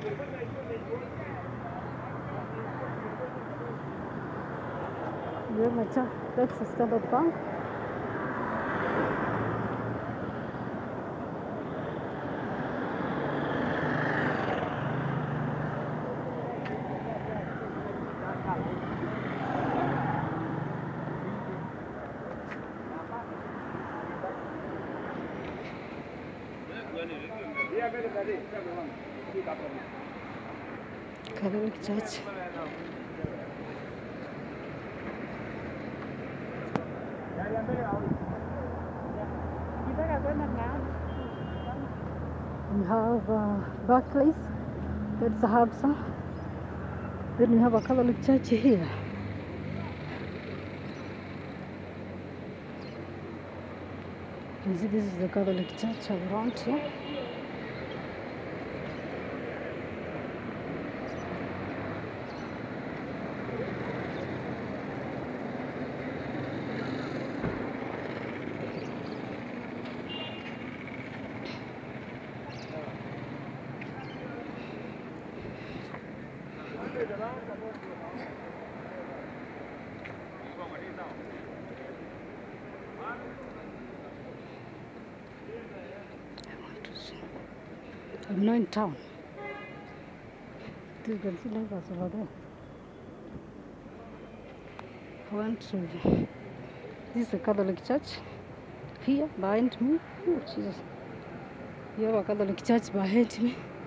Yeah, that's the Standard Bank. Catholic Church. We have Barclays, that's the Habsa. Then we have a Catholic church here. You see, this is the Catholic church around here. I'm not in town. You can see neighbors over there. This is the Catholic church here behind me. Oh, Jesus. You have a Catholic church behind me.